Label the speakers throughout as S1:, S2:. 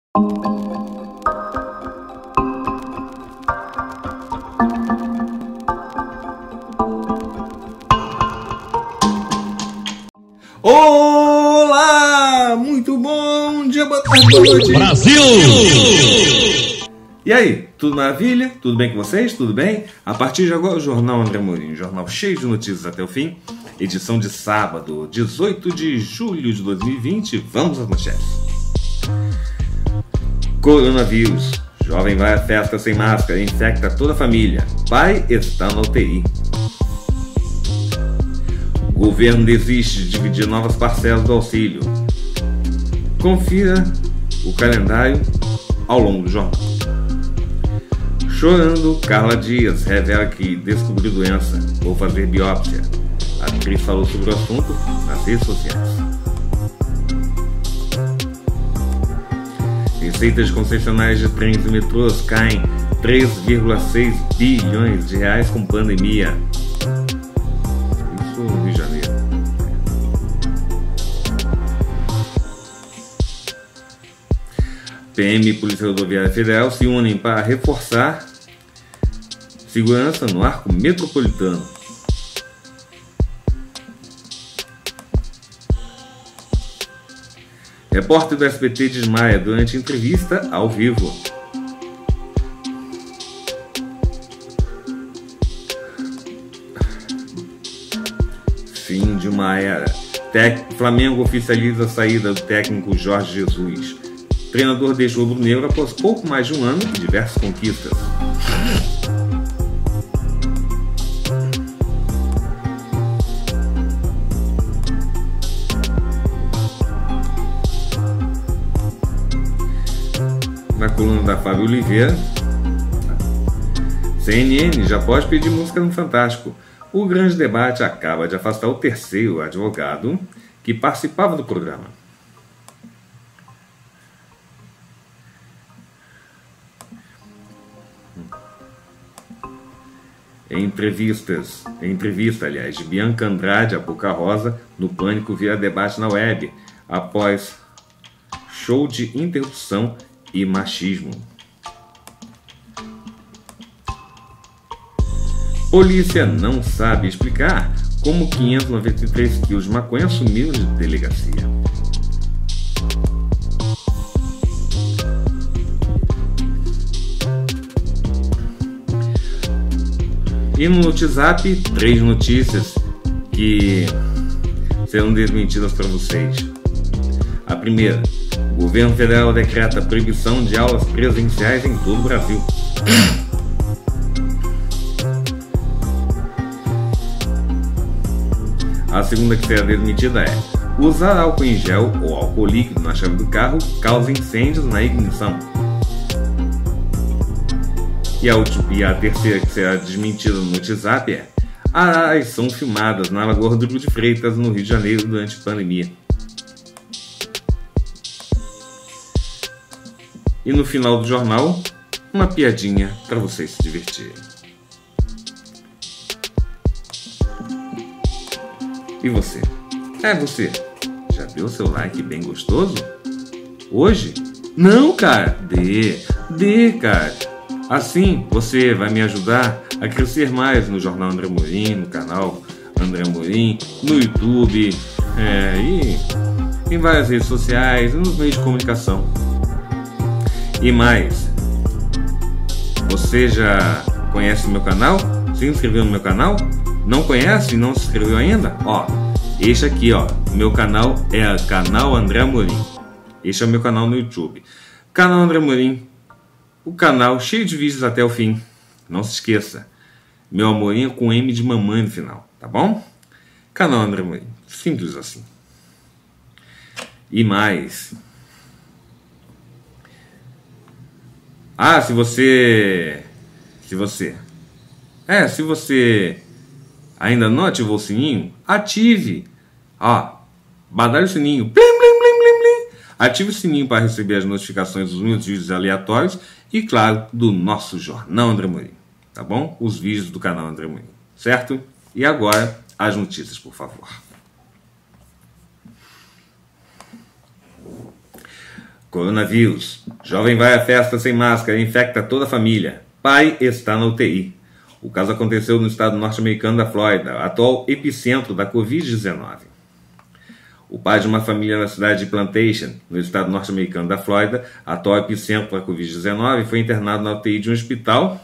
S1: Olá! Muito bom dia, boa tarde, boa noite.
S2: Brasil!
S1: E aí, tudo maravilha? Tudo bem com vocês? Tudo bem? A partir de agora, o Jornal André Amorim, jornal cheio de notícias até o fim. Edição de sábado, 18 de julho de 2020. Vamos às manchetes. Coronavírus. Jovem vai à festa sem máscara e infecta toda a família. Pai está na UTI. O governo desiste de dividir novas parcelas do auxílio. Confira o calendário ao longo do jornal. Chorando, Carla Dias revela que descobriu doença. Vou fazer biópsia. A atriz falou sobre o assunto nas redes sociais. Receitas de concessionárias de trens e metrôs caem 3,6 bilhões de reais com pandemia. Isso no Rio de Janeiro. PM e Polícia Rodoviária Federal se unem para reforçar segurança no arco metropolitano. Repórter do SBT desmaia durante entrevista ao vivo. Fim de uma era. Flamengo oficializa a saída do técnico Jorge Jesus. O treinador deixou o rubro-negro após pouco mais de um ano e diversas conquistas. Na coluna da Fábio Oliveira, CNN já pode pedir música no Fantástico. O grande debate acaba de afastar o terceiro advogado que participava do programa. Em entrevista, de Bianca Andrade a Boca Rosa, no Pânico vira debate na web, após show de interrupção e machismo. Polícia não sabe explicar como 593 quilos de maconha sumiram de delegacia. E no WhatsApp, 3 notícias que serão desmentidas para vocês. A primeira: o governo federal decreta proibição de aulas presenciais em todo o Brasil. A segunda que será desmentida é: usar álcool em gel ou álcool líquido na chave do carro causa incêndios na ignição. E a terceira que será desmentida no WhatsApp é: araras são filmadas na Lagoa Rodrigo de Freitas, no Rio de Janeiro, durante a pandemia. E no final do jornal, uma piadinha para vocês se divertirem. E você? Você já deu seu like bem gostoso? Hoje? Não, cara! Dê, cara! Assim você vai me ajudar a crescer mais no Jornal André Amorim, no canal André Amorim, no YouTube, e em várias redes sociais e nos meios de comunicação. E mais, você já conhece o meu canal? Se inscreveu no meu canal? Não conhece e não se inscreveu ainda? Este aqui, meu canal é o canal André Amorim. Este é o meu canal no YouTube. Canal André Amorim, o canal cheio de vídeos até o fim. Não se esqueça, meu Amorim é com M de mamãe no final, tá bom? Canal André Amorim, simples assim. E mais, se você ainda não ativou o sininho, ative. Badalhe o sininho. Blim, blim, blim, blim, blim. Ative o sininho para receber as notificações dos meus vídeos aleatórios e, claro, do nosso Jornal André Amorim. Tá bom? Os vídeos do canal André Amorim. Certo? E agora, as notícias, por favor. Coronavírus. Jovem vai à festa sem máscara e infecta toda a família. Pai está na UTI. O caso aconteceu no estado norte-americano da Flórida, atual epicentro da Covid-19. O pai de uma família na cidade de Plantation, no estado norte-americano da Flórida, atual epicentro da Covid-19, foi internado na UTI de um hospital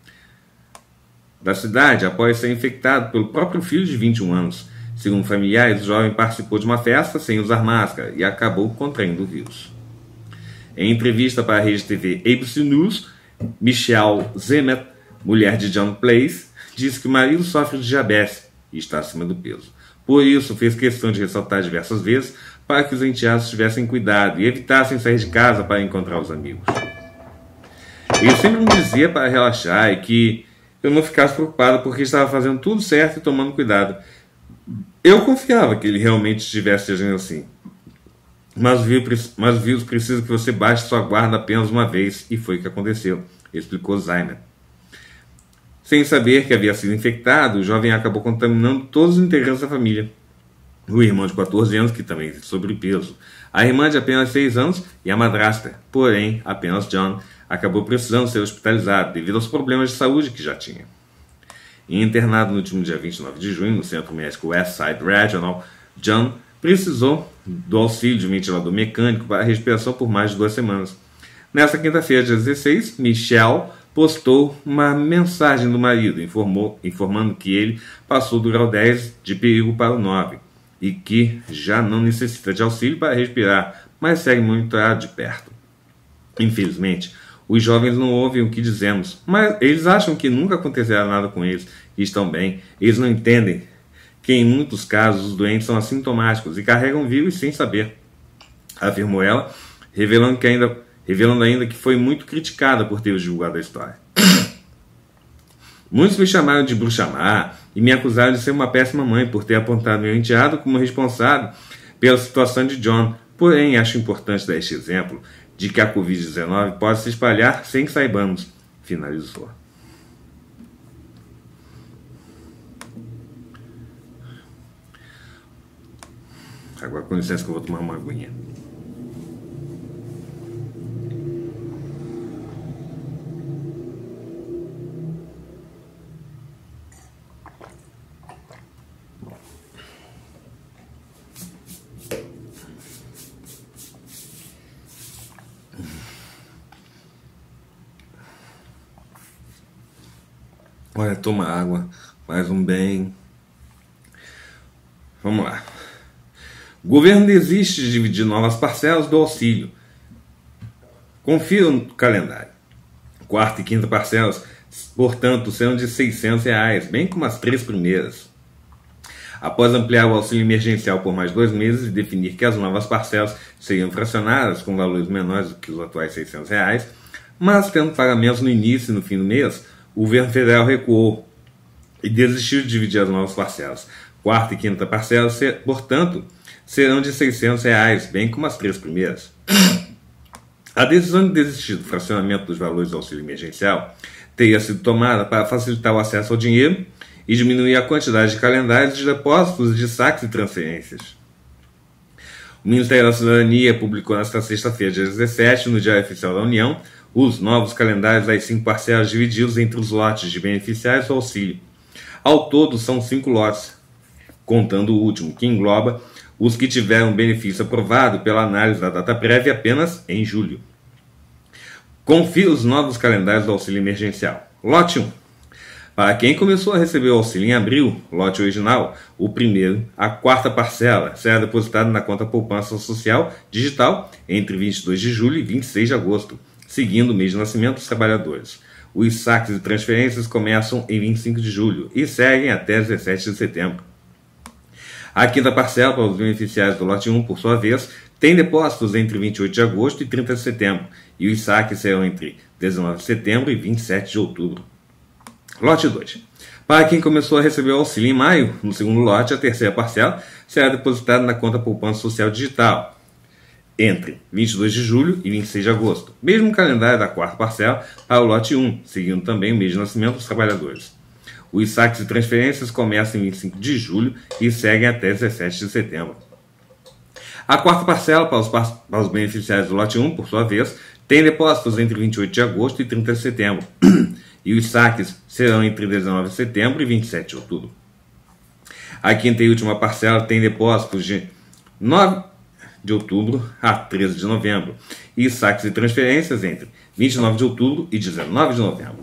S1: da cidade após ser infectado pelo próprio filho de 21 anos. Segundo familiares, o jovem participou de uma festa sem usar máscara e acabou contraindo o vírus. Em entrevista para a rede TV ABC News, Michelle Zemet, mulher de John Place, disse que o marido sofre de diabetes e está acima do peso. Por isso, fez questão de ressaltar diversas vezes para que os enteados tivessem cuidado e evitassem sair de casa para encontrar os amigos. Ele sempre me dizia para relaxar e que eu não ficasse preocupado porque estava fazendo tudo certo e tomando cuidado. Eu confiava que ele realmente estivesse agindo assim. Mas o vírus precisa que você baixe sua guarda apenas uma vez, e foi o que aconteceu, explicou Zaymer. Sem saber que havia sido infectado, o jovem acabou contaminando todos os integrantes da família. O irmão de 14 anos, que também tem sobrepeso, a irmã de apenas 6 anos e a madrasta, porém, apenas John, acabou precisando ser hospitalizado devido aos problemas de saúde que já tinha. E internado no último dia 29 de junho no Centro Médico Westside Regional, John precisou do auxílio de um ventilador mecânico para a respiração por mais de 2 semanas. Nesta quinta-feira, dia 16, Michelle postou uma mensagem do marido, informando que ele passou do grau 10 de perigo para o 9 e que já não necessita de auxílio para respirar, mas segue monitorado de perto. Infelizmente, os jovens não ouvem o que dizemos, mas eles acham que nunca acontecerá nada com eles e estão bem. Eles não entendem que em muitos casos os doentes são assintomáticos e carregam vírus sem saber, afirmou ela, revelando ainda que foi muito criticada por ter divulgado a história. Muitos me chamaram de bruxa-má e me acusaram de ser uma péssima mãe por ter apontado meu enteado como responsável pela situação de John. Porém, acho importante dar este exemplo de que a Covid-19 pode se espalhar sem que saibamos, finalizou. Agora, com licença, que eu vou tomar uma aguinha. Olha, toma água, faz um bem. Vamos lá. O governo desiste de dividir novas parcelas do auxílio. Confira no calendário. Quarta e quinta parcelas, portanto, serão de R$600, bem como as 3 primeiras. Após ampliar o auxílio emergencial por mais 2 meses e definir que as novas parcelas seriam fracionadas com valores menores do que os atuais R$600, mas tendo pagamentos no início e no fim do mês, o governo federal recuou e desistiu de dividir as novas parcelas. Quarta e quinta parcelas, portanto, serão de R$600, bem como as 3 primeiras. A decisão de desistir do fracionamento dos valores do auxílio emergencial teria sido tomada para facilitar o acesso ao dinheiro e diminuir a quantidade de calendários de depósitos, de saques e transferências. O Ministério da Cidadania publicou nesta sexta-feira, dia 17, no Diário Oficial da União, os novos calendários das 5 parcelas divididos entre os lotes de beneficiários do auxílio. Ao todo, são 5 lotes, contando o último, que engloba os que tiveram benefício aprovado pela análise da data prévia apenas em julho. Confira os novos calendários do auxílio emergencial. Lote 1. Para quem começou a receber o auxílio em abril, lote original, o primeiro, a 4ª parcela será depositada na conta poupança social digital entre 22 de julho e 26 de agosto, seguindo o mês de nascimento dos trabalhadores. Os saques e transferências começam em 25 de julho e seguem até 17 de setembro. A 5ª parcela para os beneficiários do lote 1, por sua vez, tem depósitos entre 28 de agosto e 30 de setembro, e os saques serão entre 19 de setembro e 27 de outubro. Lote 2. Para quem começou a receber o auxílio em maio, no segundo lote, a 3ª parcela será depositada na conta poupança social digital entre 22 de julho e 26 de agosto. Mesmo calendário da 4ª parcela para o lote 1, seguindo também o mês de nascimento dos trabalhadores. Os saques e transferências começam em 25 de julho e seguem até 17 de setembro. A quarta parcela para os beneficiários do lote 1, por sua vez, tem depósitos entre 28 de agosto e 30 de setembro. E os saques serão entre 19 de setembro e 27 de outubro. A quinta e última parcela tem depósitos de 9 de outubro a 13 de novembro. E saques e transferências entre 29 de outubro e 19 de novembro.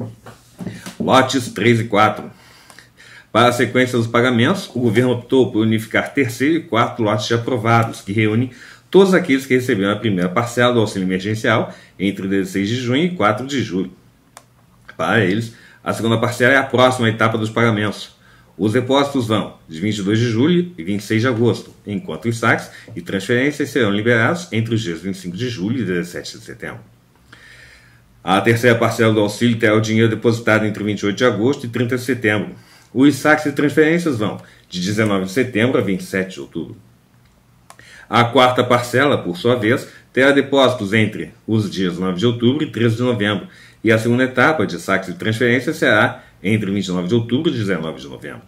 S1: Lotes 3 e 4. Para a sequência dos pagamentos, o governo optou por unificar terceiro e quarto lotes aprovados, que reúnem todos aqueles que receberam a primeira parcela do auxílio emergencial entre 16 de junho e 4 de julho. Para eles, a segunda parcela é a próxima etapa dos pagamentos. Os depósitos vão de 22 de julho e 26 de agosto, enquanto os saques e transferências serão liberados entre os dias 25 de julho e 17 de setembro. A terceira parcela do auxílio terá o dinheiro depositado entre 28 de agosto e 30 de setembro. Os saques e transferências vão de 19 de setembro a 27 de outubro. A quarta parcela, por sua vez, terá depósitos entre os dias 9 de outubro e 13 de novembro, e a segunda etapa de saques e transferências será entre 29 de outubro e 19 de novembro.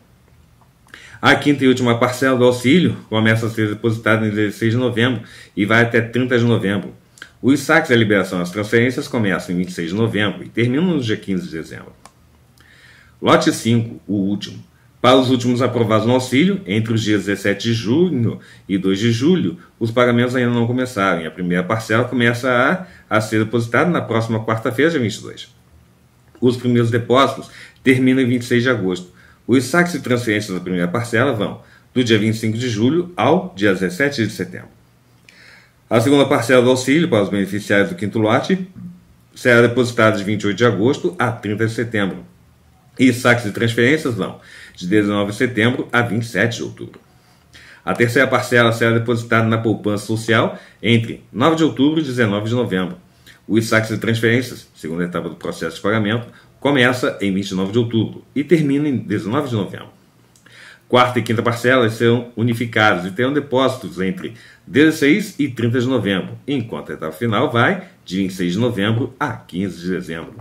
S1: A quinta e última parcela do auxílio começa a ser depositada em 16 de novembro e vai até 30 de novembro. Os saques e a liberação das transferências começam em 26 de novembro e terminam no dia 15 de dezembro. Lote 5, o último. Para os últimos aprovados no auxílio, entre os dias 17 de junho e 2 de julho, os pagamentos ainda não começaram e a primeira parcela começa a ser depositada na próxima quarta-feira, dia 22. Os primeiros depósitos terminam em 26 de agosto. Os saques e transferências da primeira parcela vão do dia 25 de julho ao dia 17 de setembro. A segunda parcela do auxílio para os beneficiários do quinto lote será depositada de 28 de agosto a 30 de setembro. E saques e transferências vão de 19 de setembro a 27 de outubro. A terceira parcela será depositada na poupança social entre 9 de outubro e 19 de novembro. Os saques e transferências, segunda etapa do processo de pagamento, começa em 29 de outubro e termina em 19 de novembro. Quarta e quinta parcelas serão unificadas e terão depósitos entre 16 e 30 de novembro, enquanto a etapa final vai de 26 de novembro a 15 de dezembro.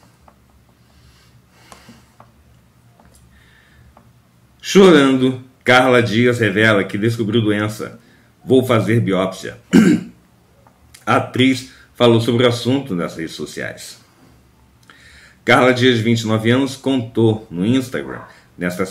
S1: Chorando, Carla Dias revela que descobriu doença. Vou fazer biópsia. A atriz falou sobre o assunto nas redes sociais. Carla Dias, de 29 anos, contou no Instagram, nesta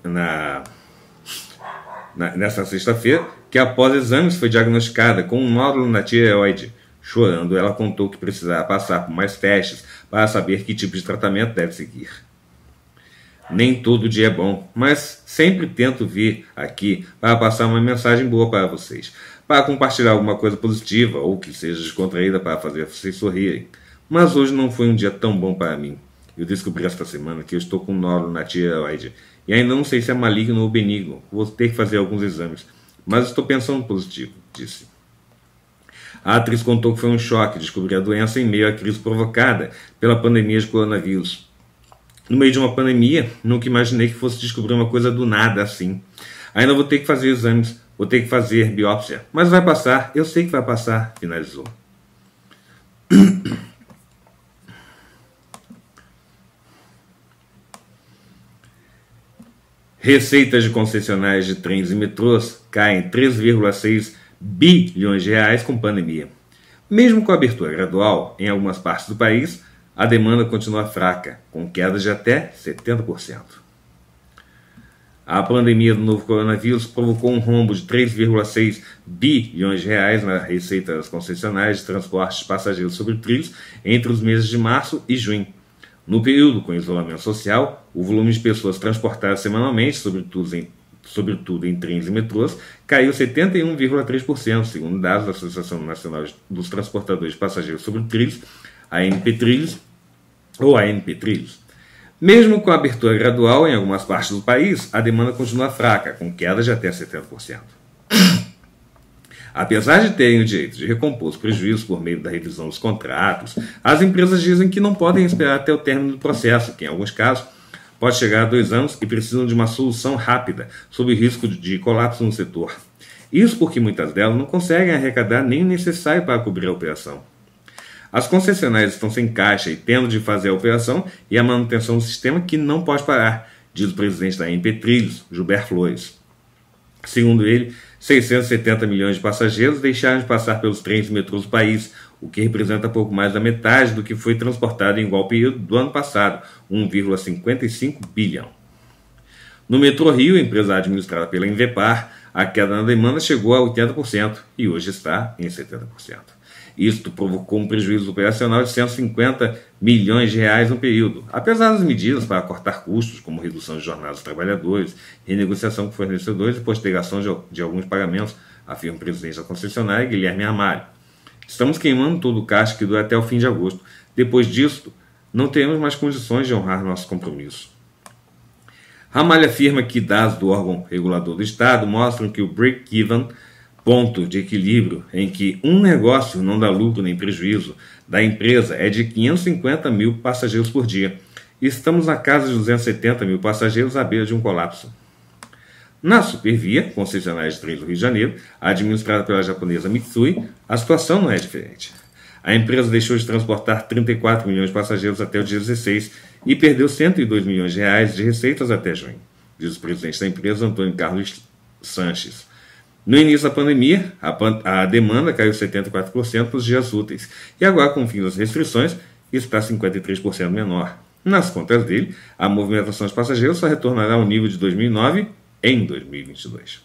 S1: sexta-feira, que após exames foi diagnosticada com um nódulo na tireoide. Chorando, ela contou que precisava passar por mais testes para saber que tipo de tratamento deve seguir. Nem todo dia é bom, mas sempre tento vir aqui para passar uma mensagem boa para vocês, para compartilhar alguma coisa positiva ou que seja descontraída para fazer vocês sorrirem. Mas hoje não foi um dia tão bom para mim. Eu descobri esta semana que eu estou com um nódulo na tireoide e ainda não sei se é maligno ou benigno. Vou ter que fazer alguns exames, mas estou pensando positivo, disse. A atriz contou que foi um choque descobrir a doença em meio à crise provocada pela pandemia de coronavírus. No meio de uma pandemia, nunca imaginei que fosse descobrir uma coisa do nada assim. Ainda vou ter que fazer exames, vou ter que fazer biópsia, mas vai passar, eu sei que vai passar, finalizou. Receitas de concessionárias de trens e metrôs caem 3,6 bilhões de reais com pandemia. Mesmo com a abertura gradual em algumas partes do país, a demanda continua fraca, com quedas de até 70%. A pandemia do novo coronavírus provocou um rombo de 3,6 bilhões de reais na receita das concessionárias de transporte de passageiros sobre trilhos entre os meses de março e junho. No período com isolamento social, o volume de pessoas transportadas semanalmente, sobretudo em trens e metrôs, caiu 71,3%, segundo dados da Associação Nacional dos Transportadores de Passageiros sobre Trilhos, a ANP Trilhos, ou ANP Trilhos. Mesmo com a abertura gradual em algumas partes do país, a demanda continua fraca, com quedas de até 70%. Apesar de terem o direito de recompor os prejuízos por meio da revisão dos contratos, as empresas dizem que não podem esperar até o término do processo, que em alguns casos pode chegar a 2 anos e precisam de uma solução rápida, sob risco de colapso no setor. Isso porque muitas delas não conseguem arrecadar nem o necessário para cobrir a operação. As concessionárias estão sem caixa e tendo de fazer a operação e a manutenção do sistema que não pode parar, diz o presidente da ANP Trilhos, Gilberto Flores. Segundo ele, 670 milhões de passageiros deixaram de passar pelos trens e metrôs do país, o que representa pouco mais da metade do que foi transportado em igual período do ano passado, 1,55 bilhão. No Metrô Rio, empresa administrada pela Invepar, a queda na demanda chegou a 80% e hoje está em 70%. Isto provocou um prejuízo operacional de 150 milhões de reais no período, apesar das medidas para cortar custos, como redução de jornadas dos trabalhadores, renegociação com fornecedores e postergação de alguns pagamentos, afirma o presidente da concessionária, Guilherme Ramalho. Estamos queimando todo o caixa que dura até o fim de agosto. Depois disso, não teremos mais condições de honrar nosso compromisso. Ramalho afirma que dados do órgão regulador do Estado mostram que o break-even, ponto de equilíbrio em que um negócio não dá lucro nem prejuízo da empresa, é de 550 mil passageiros por dia. Estamos na casa de 270 mil passageiros à beira de um colapso. Na Supervia, concessionária de trens do Rio de Janeiro, administrada pela japonesa Mitsui, a situação não é diferente. A empresa deixou de transportar 34 milhões de passageiros até o dia 16 e perdeu 102 milhões de reais de receitas até junho, diz o presidente da empresa, Antônio Carlos Sanches. No início da pandemia, a demanda caiu 74% nos dias úteis e agora, com o fim das restrições, está 53% menor. Nas contas dele, a movimentação de passageiros só retornará ao nível de 2009 em 2022.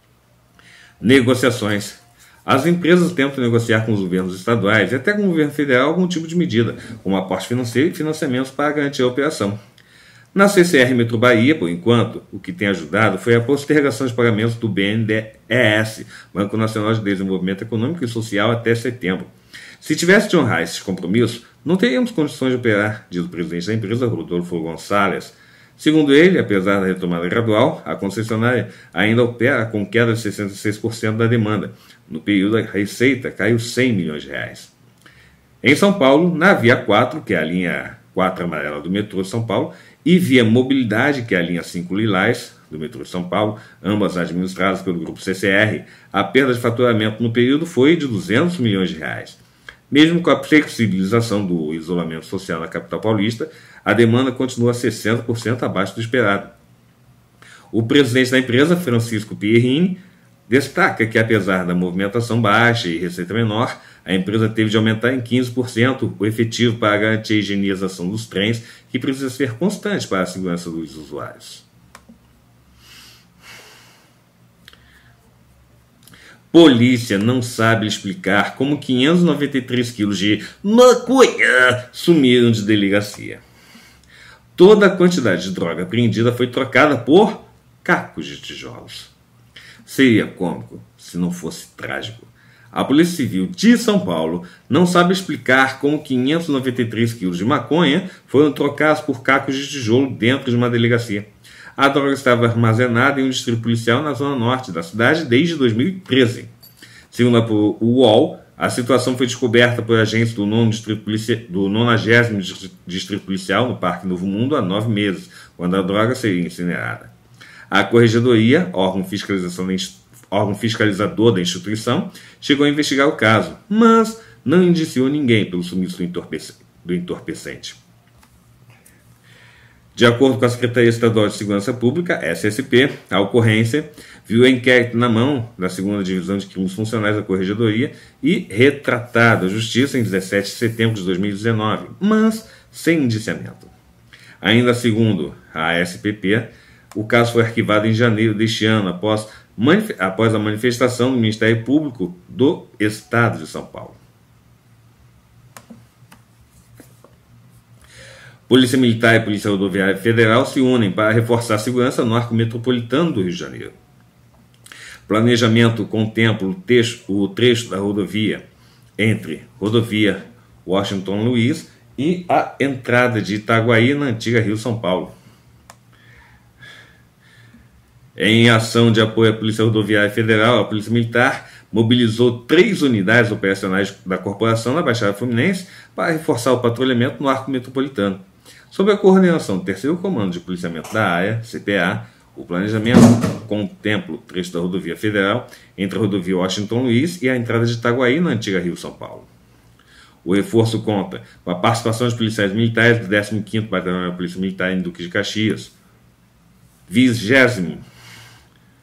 S1: Negociações. As empresas tentam negociar com os governos estaduais e até com o governo federal algum tipo de medida, como aporte financeiro e financiamentos para garantir a operação. Na CCR Metro Bahia, por enquanto, o que tem ajudado foi a postergação de pagamentos do BNDES, Banco Nacional de Desenvolvimento Econômico e Social, até setembro. Se tivesse de honrar esses compromissos, não teríamos condições de operar, diz o presidente da empresa, Rodolfo Gonçalves. Segundo ele, apesar da retomada gradual, a concessionária ainda opera com queda de 66% da demanda. No período, a receita caiu 100 milhões de reais. Em São Paulo, na Via 4, que é a linha 4 amarela do metrô de São Paulo, e Via Mobilidade, que é a linha 5 lilás do metrô de São Paulo, ambas administradas pelo grupo CCR, a perda de faturamento no período foi de 200 milhões de reais. Mesmo com a flexibilização do isolamento social na capital paulista, a demanda continua 60% abaixo do esperado. O presidente da empresa, Francisco Pierrini, destaca que, apesar da movimentação baixa e receita menor, a empresa teve de aumentar em 15% o efetivo para garantir a higienização dos trens, que precisa ser constante para a segurança dos usuários. Polícia não sabe explicar como 593 quilos de maconha sumiram de delegacia. Toda a quantidade de droga apreendida foi trocada por cacos de tijolos. Seria cômico se não fosse trágico. A Polícia Civil de São Paulo não sabe explicar como 593 quilos de maconha foram trocados por cacos de tijolo dentro de uma delegacia. A droga estava armazenada em um distrito policial na zona norte da cidade desde 2013. Segundo a UOL, a situação foi descoberta por agentes do 90º Distrito Policial no Parque Novo Mundo há 9 meses, quando a droga seria incinerada. A Corregedoria, órgão fiscalizador da instituição, chegou a investigar o caso, mas não indiciou ninguém pelo sumiço do entorpecente. De acordo com a Secretaria Estadual de Segurança Pública, SSP, a ocorrência viu o inquérito na mão da 2ª Divisão de Crimes Funcionais da Corregedoria e retratado à Justiça em 17 de setembro de 2019, mas sem indiciamento. Ainda segundo a SPP, o caso foi arquivado em janeiro deste ano, após a manifestação do Ministério Público do Estado de São Paulo. Polícia Militar e Polícia Rodoviária Federal se unem para reforçar a segurança no arco metropolitano do Rio de Janeiro. Planejamento contempla o trecho da rodovia entre rodovia Washington Luiz e a entrada de Itaguaí na antiga Rio-São Paulo. Em ação de apoio à Polícia Rodoviária Federal, a Polícia Militar mobilizou 3 unidades operacionais da corporação na Baixada Fluminense para reforçar o patrulhamento no arco metropolitano. Sob a coordenação do 3º Comando de Policiamento da Área, CPA, o planejamento contempla o trecho da rodovia federal entre a rodovia Washington Luiz e a entrada de Itaguaí na antiga Rio-São Paulo. O reforço conta com a participação de policiais militares do 15º Batalhão da Polícia Militar em Duque de Caxias, 20º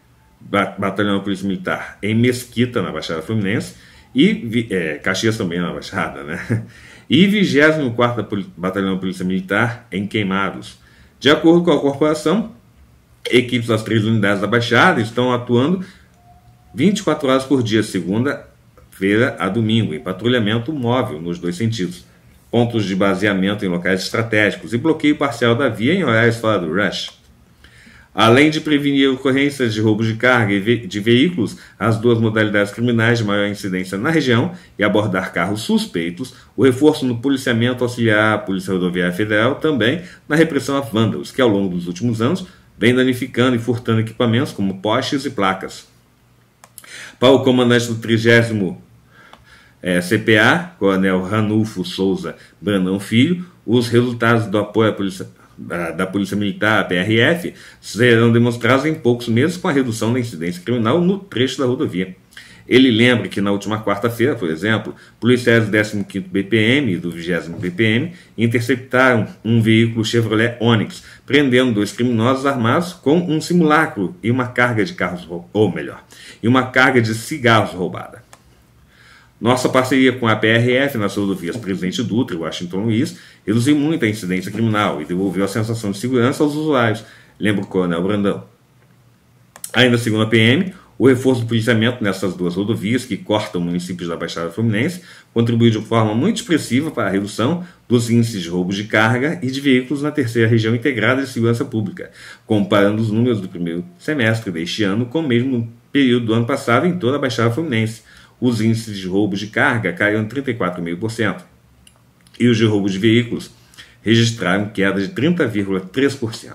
S1: Batalhão da Polícia Militar em Mesquita, na Baixada Fluminense, e Caxias também na Baixada, né? E 24º Batalhão da Polícia Militar em Queimados. De acordo com a corporação, equipes das 3 unidades da Baixada estão atuando 24 horas por dia, segunda-feira a domingo, em patrulhamento móvel nos 2 sentidos, pontos de baseamento em locais estratégicos e bloqueio parcial da via em horários fora do rush. Além de prevenir ocorrências de roubos de carga e de veículos, as 2 modalidades criminais de maior incidência na região, e abordar carros suspeitos, o reforço no policiamento auxiliar à Polícia Rodoviária Federal também na repressão a vândalos, que ao longo dos últimos anos vem danificando e furtando equipamentos como postes e placas. Para o comandante do 30º CPA, Coronel Ranulfo Souza Brandão Filho, os resultados do apoio da Polícia Militar, a PRF, serão demonstrados em poucos meses com a redução da incidência criminal no trecho da rodovia. Ele lembra que na última quarta-feira, por exemplo, policiais do 15º BPM e do 20º BPM interceptaram um veículo Chevrolet Onix, prendendo 2 criminosos armados com um simulacro e uma carga de uma carga de cigarros roubada. Nossa parceria com a PRF nas rodovias Presidente Dutra e Washington Luiz reduziu muito a incidência criminal e devolveu a sensação de segurança aos usuários, lembra o Coronel Brandão. Ainda segundo a PM, o reforço do policiamento nessas 2 rodovias que cortam municípios da Baixada Fluminense contribuiu de forma muito expressiva para a redução dos índices de roubos de carga e de veículos na 3ª Região Integrada de Segurança Pública, comparando os números do primeiro semestre deste ano com o mesmo período do ano passado em toda a Baixada Fluminense. Os índices de roubos de carga caíram 34,5% e os de roubo de veículos registraram queda de 30,3%.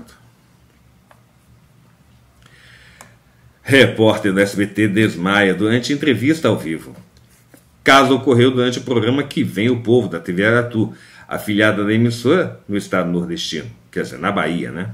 S1: Repórter do SBT desmaia durante entrevista ao vivo. Caso ocorreu durante o programa Que Vem o Povo, da TV Aratu, afiliada da emissora no estado nordestino, quer dizer, na Bahia, né?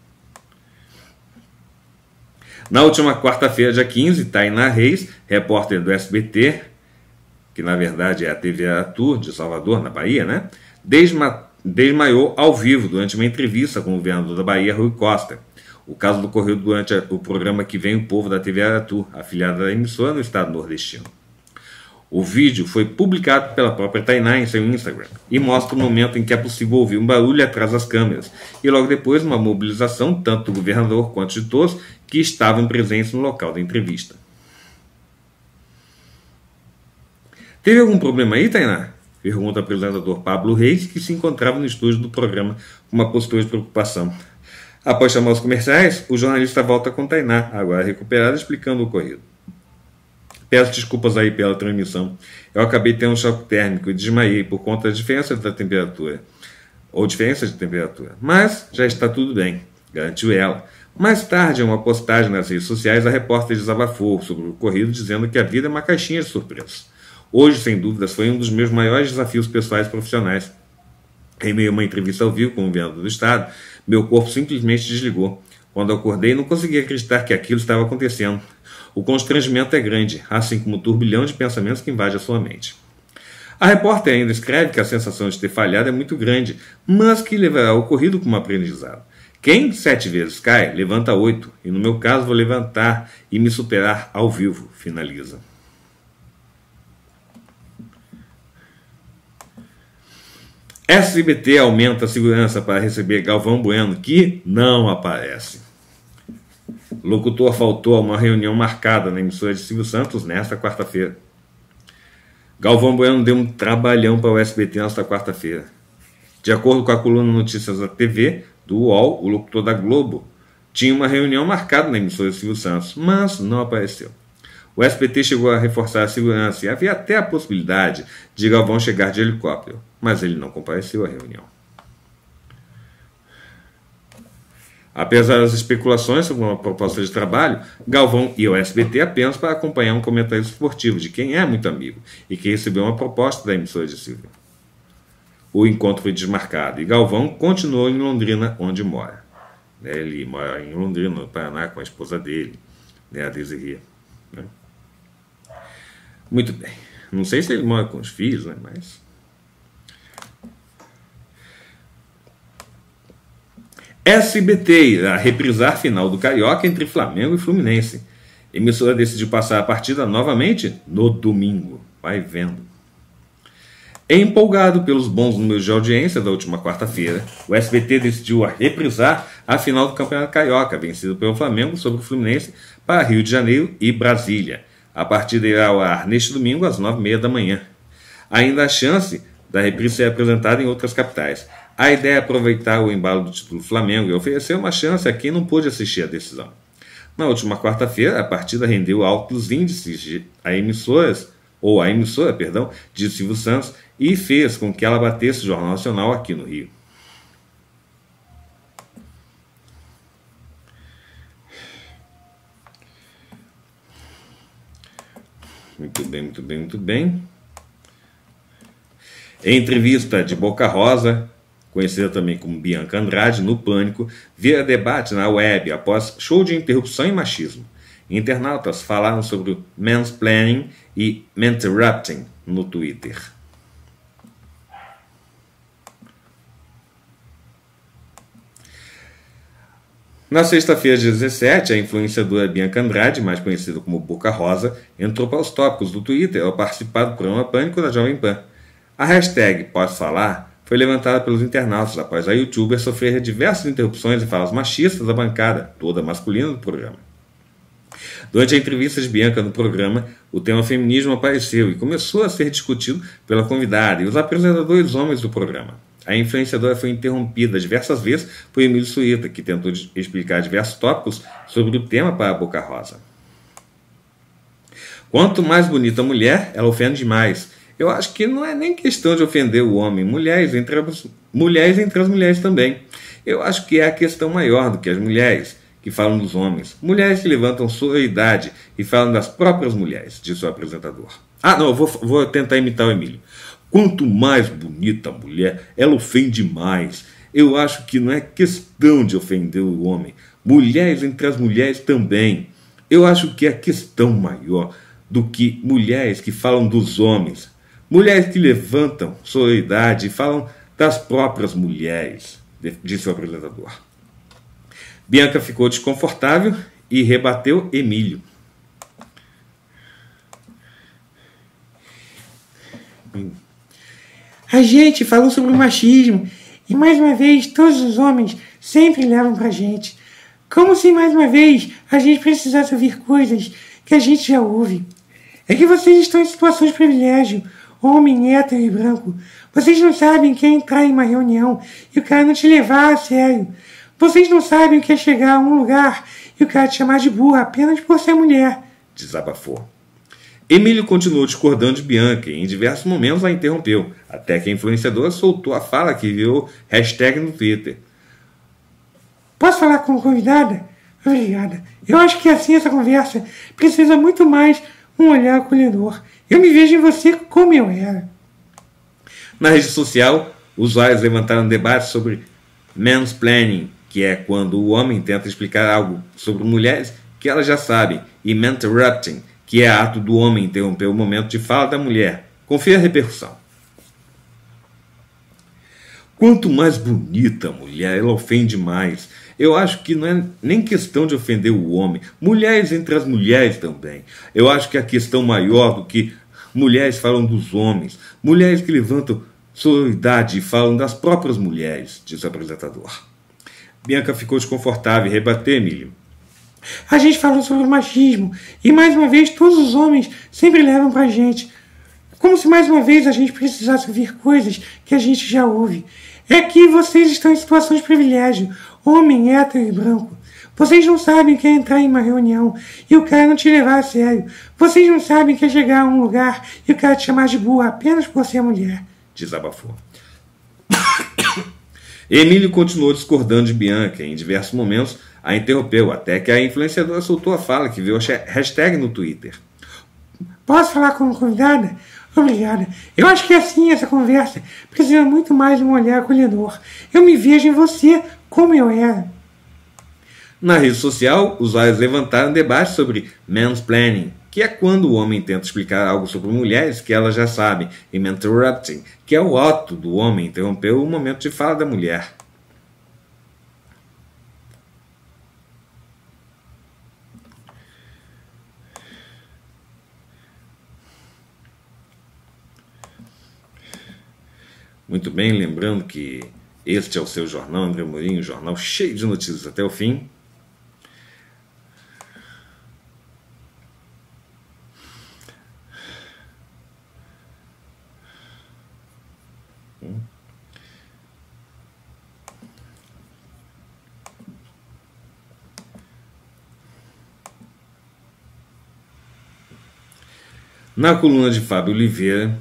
S1: Na última quarta-feira, dia 15, Tainá Reis, repórter do SBT, que na verdade é a TV Aratu de Salvador, na Bahia, né? Desmaiou ao vivo durante uma entrevista com o governador da Bahia, Rui Costa. O caso ocorreu durante o programa Que Vem o Povo, da TV Aratu, afiliada da emissora no estado nordestino. O vídeo foi publicado pela própria Tainá em seu Instagram e mostra o momento em que é possível ouvir um barulho atrás das câmeras e logo depois uma mobilização tanto do governador quanto de todos que estavam presentes no local da entrevista. Teve algum problema aí, Tainá? Pergunta o apresentador Pablo Reis, que se encontrava no estúdio do programa com uma postura de preocupação. Após chamar os comerciais, o jornalista volta com Tainá, agora recuperada, explicando o ocorrido. Peço desculpas aí pela transmissão. Eu acabei tendo um choque térmico e desmaiei por conta da diferença da temperatura. Ou diferença de temperatura. Mas já está tudo bem, garantiu ela. Mais tarde, em uma postagem nas redes sociais, a repórter desabafou sobre o ocorrido, dizendo que a vida é uma caixinha de surpresas. Hoje, sem dúvidas, foi um dos meus maiores desafios pessoais e profissionais. Em meio a uma entrevista ao vivo com o governador do estado, meu corpo simplesmente desligou. Quando eu acordei, não conseguia acreditar que aquilo estava acontecendo. O constrangimento é grande, assim como o turbilhão de pensamentos que invade a sua mente. A repórter ainda escreve que a sensação de ter falhado é muito grande, mas que levará o ocorrido como aprendizado. Quem 7 vezes cai, levanta 8, e no meu caso vou levantar e me superar ao vivo, finaliza. SBT aumenta a segurança para receber Galvão Bueno, que não aparece. Locutor faltou a uma reunião marcada na emissora de Silvio Santos nesta quarta-feira. Galvão Bueno deu um trabalhão para o SBT nesta quarta-feira. De acordo com a coluna Notícias da TV, do UOL, o locutor da Globo tinha uma reunião marcada na emissora de Silvio Santos, mas não apareceu. O SBT chegou a reforçar a segurança e havia até a possibilidade de Galvão chegar de helicóptero, mas ele não compareceu à reunião. Apesar das especulações sobre uma proposta de trabalho, Galvão ia ao SBT apenas para acompanhar um comentário esportivo de quem é muito amigo e que recebeu uma proposta da emissora de Silvio. O encontro foi desmarcado e Galvão continuou em Londrina, onde mora. Ele mora em Londrina, no Paraná, com a esposa dele, a Desirê. Muito bem. Não sei se ele mora com os filhos, mas... SBT irá reprisar final do Carioca entre Flamengo e Fluminense. Emissora decidiu passar a partida novamente no domingo. Vai vendo. Empolgado pelos bons números de audiência da última quarta-feira, o SBT decidiu reprisar a final do Campeonato Carioca, vencido pelo Flamengo sobre o Fluminense para Rio de Janeiro e Brasília. A partida irá ao ar neste domingo às 9h30 da manhã. Ainda há chance da reprise ser apresentada em outras capitais. A ideia é aproveitar o embalo do título do Flamengo e oferecer uma chance a quem não pôde assistir a decisão. Na última quarta-feira, a partida rendeu altos índices a emissora, de Silvio Santos, e fez com que ela batesse o Jornal Nacional aqui no Rio. Muito bem, muito bem, muito bem. Em entrevista de Boca Rosa, conhecida também como Bianca Andrade, no Pânico, vira debate na web após show de interrupção e machismo. Internautas falaram sobre o mansplaining e menterrupting no Twitter. Na sexta-feira, dia 17, a influenciadora Bianca Andrade, mais conhecida como Boca Rosa, entrou para os tópicos do Twitter ao participar do programa Pânico da Jovem Pan. A hashtag Pode Falar foi levantada pelos internautas após a youtuber sofrer diversas interrupções e falas machistas da bancada, toda masculina do programa. Durante a entrevista de Bianca no programa, o tema feminismo apareceu e começou a ser discutido pela convidada e os apresentadores homens do programa. A influenciadora foi interrompida diversas vezes por Emílio Suíta, que tentou explicar diversos tópicos sobre o tema para a Boca Rosa. Quanto mais bonita a mulher, ela ofende mais. Eu acho que não é nem questão de ofender o homem, mulheres entre as mulheres também. Eu acho que é a questão maior do que as mulheres que falam dos homens. Mulheres que levantam sororidade e falam das próprias mulheres, disse o apresentador. Eu vou tentar imitar o Emílio. Quanto mais bonita a mulher, ela ofende mais. Eu acho que não é questão de ofender o homem. Mulheres entre as mulheres também. Eu acho que é questão maior do que mulheres que falam dos homens. Mulheres que levantam sororidade e falam das próprias mulheres, disse o apresentador. Bianca ficou desconfortável e rebateu Emílio.
S2: A gente falou sobre o machismo e, mais uma vez, todos os homens sempre levam pra gente. Como se, mais uma vez, a gente precisasse ouvir coisas que a gente já ouve. É que vocês estão em situações de privilégio, homem, hétero e branco. Vocês não sabem o que é entrar em uma reunião e o cara não te levar a sério. Vocês não sabem o que é chegar a um lugar e o cara te chamar de burra apenas por ser mulher,
S1: desabafou. Emílio continuou discordando de Bianca e em diversos momentos a interrompeu, até que a influenciadora soltou a fala que virou hashtag no Twitter.
S2: Posso falar como convidada? Obrigada. Eu acho que assim essa conversa precisa muito mais um olhar acolhedor. Eu me vejo em você como eu era.
S1: Na rede social, usuários levantaram um debate sobre mansplaining, que é quando o homem tenta explicar algo sobre mulheres que elas já sabem, e menterrupting, que é ato do homem interromper o momento de fala da mulher. Confira a repercussão. Quanto mais bonita a mulher, ela ofende mais. Eu acho que não é nem questão de ofender o homem. Mulheres entre as mulheres também. Eu acho que a questão maior do que mulheres falam dos homens. Mulheres que levantam sororidade e falam das próprias mulheres, disse o apresentador. Bianca ficou desconfortável e rebateu Emílio.
S2: A gente falou sobre o machismo e, mais uma vez, todos os homens sempre levam pra gente. Como se, mais uma vez, a gente precisasse ouvir coisas que a gente já ouve. É que vocês estão em situações de privilégio, homem, hétero e branco. Vocês não sabem o que é entrar em uma reunião e o cara não te levar a sério. Vocês não sabem o que é chegar a um lugar e o cara te chamar de burra apenas por ser mulher,
S1: desabafou. Emílio continuou discordando de Bianca e em diversos momentos a interrompeu, até que a influenciadora soltou a fala que virou hashtag no Twitter.
S2: Posso falar como convidada? Obrigada. Eu acho que assim essa conversa precisa muito mais de um olhar acolhedor. Eu me vejo em você como eu era.
S1: Na rede social, usuários levantaram debate sobre mansplaining, que é quando o homem tenta explicar algo sobre mulheres que elas já sabem, e menterrupting, que é o ato do homem interromper o momento de fala da mulher. Muito bem, lembrando que este é o seu jornal André Amorim, um jornal cheio de notícias até o fim. Na coluna de Fábio Oliveira,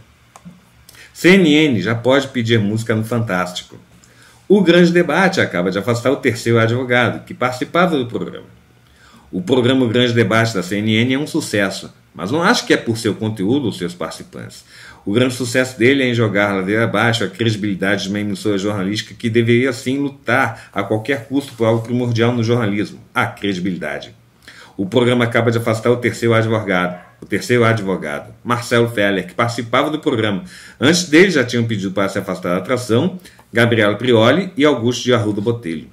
S1: CNN já pode pedir música no Fantástico. O grande debate acaba de afastar o terceiro advogado, que participava do programa. O programa O Grande Debate da CNN é um sucesso, mas não acho que é por seu conteúdo ou seus participantes. O grande sucesso dele é em jogar ladeira abaixo a credibilidade de uma emissora jornalística que deveria sim lutar a qualquer custo por algo primordial no jornalismo, a credibilidade. O programa acaba de afastar o terceiro advogado, Marcelo Feller, que participava do programa. Antes dele já tinham pedido para se afastar da atração Gabriela Prioli e Augusto de Arruda Botelho.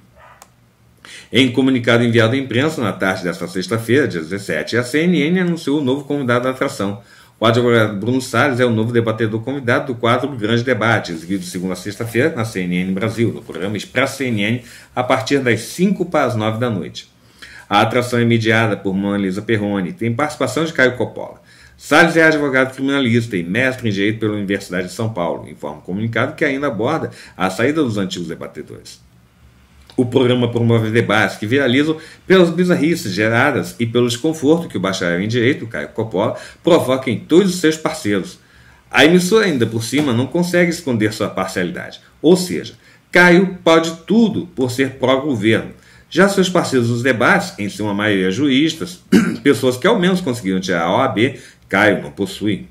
S1: Em comunicado enviado à imprensa na tarde desta sexta-feira, dia 17, a CNN anunciou o novo convidado da atração. O advogado Bruno Salles é o novo debatedor convidado do quadro Grande Debate, exibido de segunda a sexta-feira na CNN Brasil, no programa Expresso CNN, a partir das 5 para as 9 da noite. A atração é mediada por Mona Lisa Perrone, tem participação de Caio Coppola. Salles é advogado criminalista e mestre em Direito pela Universidade de São Paulo, informa um comunicado que ainda aborda a saída dos antigos debatedores. O programa promove debates que viralizam pelas bizarrices geradas e pelo desconforto que o bacharel em Direito, Caio Coppola, provoca em todos os seus parceiros. A emissora, ainda por cima, não consegue esconder sua parcialidade. Ou seja, Caio pode tudo por ser pró-governo. Já seus parceiros nos debates, em sua maioria juristas, pessoas que ao menos conseguiram tirar a OAB, Caio não possui.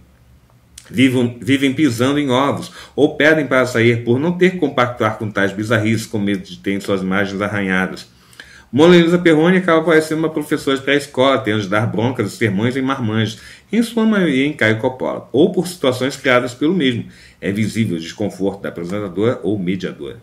S1: Vivem pisando em ovos ou pedem para sair por não ter que compactuar com tais bizarrices com medo de terem suas imagens arranhadas. Mona Lisa Perrone acaba parecendo uma professora de pré-escola, tendo de dar broncas e sermões em marmanjos, em sua maioria em Caio Coppola, ou por situações criadas pelo mesmo. É visível o desconforto da apresentadora ou mediadora.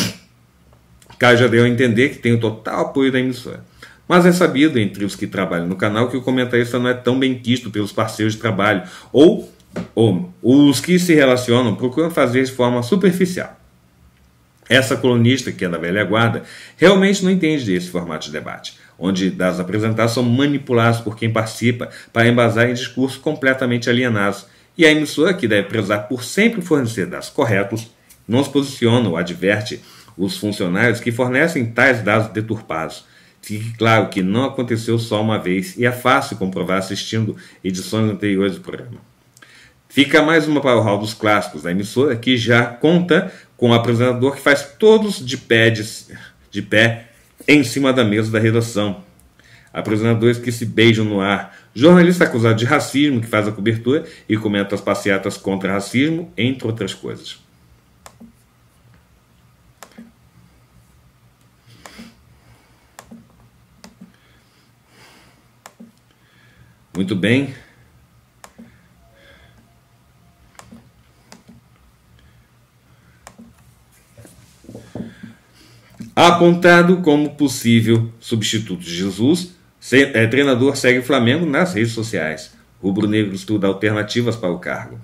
S1: Caio já deu a entender que tem o total apoio da emissora. Mas é sabido entre os que trabalham no canal que o comentarista não é tão bem quisto pelos parceiros de trabalho, ou os que se relacionam procuram fazer de forma superficial. Essa colunista, que é da velha guarda, realmente não entende desse formato de debate, onde das apresentações são manipuladas por quem participa para embasar em discursos completamente alienados, e a emissora, que deve prezar por sempre fornecer dados corretos, não se posiciona ou adverte os funcionários que fornecem tais dados deturpados. Fique claro que não aconteceu só uma vez e é fácil comprovar assistindo edições anteriores do programa. Fica mais uma para o hall dos clássicos da emissora, que já conta com um apresentador que faz todos de pé em cima da mesa da redação. Apresentadores que se beijam no ar, jornalista acusado de racismo que faz a cobertura e comenta as passeatas contra racismo, entre outras coisas. Muito bem. Apontado como possível substituto de Jesus, treinador segue o Flamengo nas redes sociais. Rubro-negro estuda alternativas para o cargo.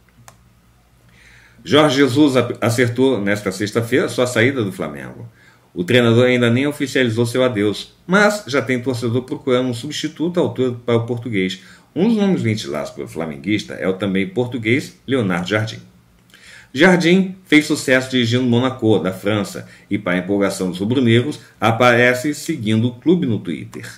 S1: Jorge Jesus acertou nesta sexta-feira sua saída do Flamengo. O treinador ainda nem oficializou seu adeus, mas já tem torcedor procurando um substituto à altura para o português. Um dos nomes ventilados pelo flamenguista é o também português Leonardo Jardim. Jardim fez sucesso dirigindo Monaco, da França, e para a empolgação dos rubro-negros, aparece seguindo o clube no Twitter.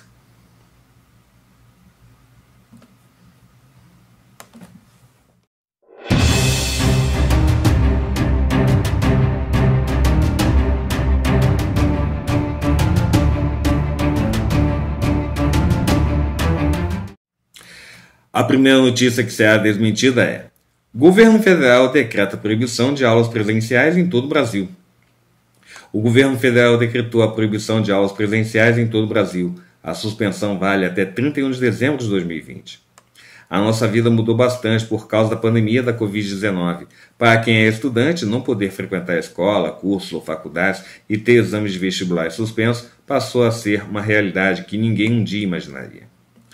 S1: A primeira notícia que será desmentida é: Governo Federal decreta proibição de aulas presenciais em todo o Brasil. O Governo Federal decretou a proibição de aulas presenciais em todo o Brasil. A suspensão vale até 31 de dezembro de 2020. A nossa vida mudou bastante por causa da pandemia da Covid-19. Para quem é estudante, não poder frequentar a escola, cursos ou faculdades e ter exames de vestibular suspensos passou a ser uma realidade que ninguém um dia imaginaria.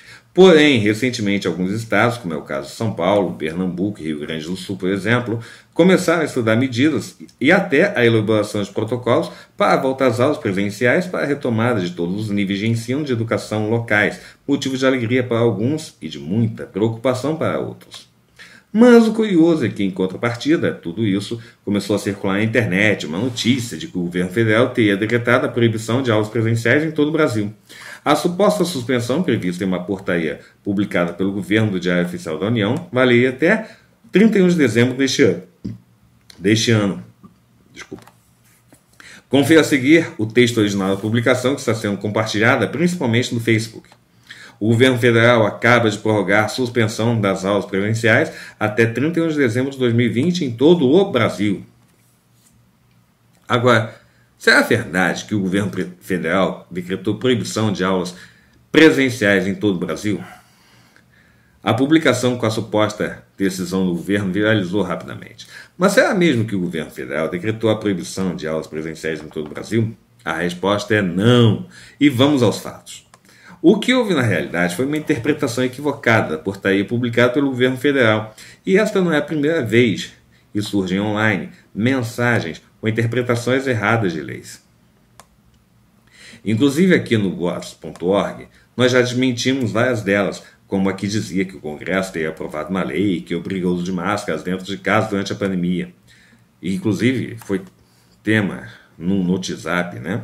S1: Porém, recentemente, alguns estados, como é o caso de São Paulo, Pernambuco e Rio Grande do Sul, por exemplo, começaram a estudar medidas e até a elaboração de protocolos para a volta às aulas presenciais para a retomada de todos os níveis de ensino de educação locais, motivo de alegria para alguns e de muita preocupação para outros. Mas o curioso é que, em contrapartida, tudo isso começou a circular na internet uma notícia de que o governo federal teria decretado a proibição de aulas presenciais em todo o Brasil. A suposta suspensão, prevista em uma portaria publicada pelo governo do Diário Oficial da União, valeria até 31 de dezembro deste ano. Confira a seguir o texto original da publicação que está sendo compartilhada principalmente no Facebook. O governo federal acaba de prorrogar a suspensão das aulas presenciais até 31 de dezembro de 2020 em todo o Brasil. Agora, será verdade que o governo federal decretou proibição de aulas presenciais em todo o Brasil? A publicação com a suposta decisão do governo viralizou rapidamente. Mas será mesmo que o governo federal decretou a proibição de aulas presenciais em todo o Brasil? A resposta é não. E vamos aos fatos. O que houve na realidade foi uma interpretação equivocada da portaria publicada pelo governo federal. E esta não é a primeira vez que surgem online mensagens com interpretações erradas de leis. Inclusive aqui no boatos.org, nós já desmentimos várias delas, como a que dizia que o Congresso teria aprovado uma lei que obriga o uso de máscaras dentro de casa durante a pandemia. E, inclusive, foi tema no WhatsApp, né?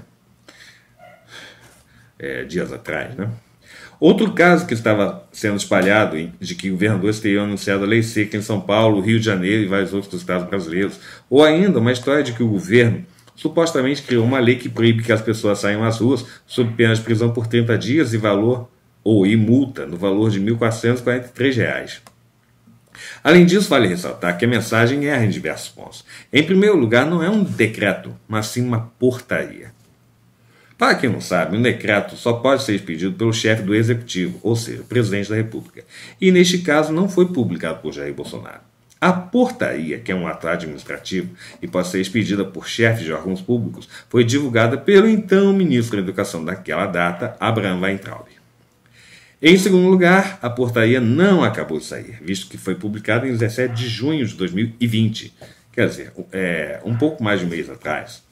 S1: Dias atrás, né? Outro caso que estava sendo espalhado de que governadores teriam anunciado a lei seca em São Paulo, Rio de Janeiro e vários outros estados brasileiros. Ou ainda uma história de que o governo supostamente criou uma lei que proíbe que as pessoas saiam às ruas sob pena de prisão por 30 dias e multa no valor de R$ 1.443. Além disso, vale ressaltar que a mensagem erra em diversos pontos. Em primeiro lugar, não é um decreto, mas sim uma portaria. Para quem não sabe, um decreto só pode ser expedido pelo chefe do executivo, ou seja, o presidente da República. E neste caso não foi publicado por Jair Bolsonaro. A portaria, que é um ato administrativo e pode ser expedida por chefes de órgãos públicos, foi divulgada pelo então ministro da Educação daquela data, Abraham Weintraub. Em segundo lugar, a portaria não acabou de sair, visto que foi publicada em 17 de junho de 2020, quer dizer, um pouco mais de um mês atrás.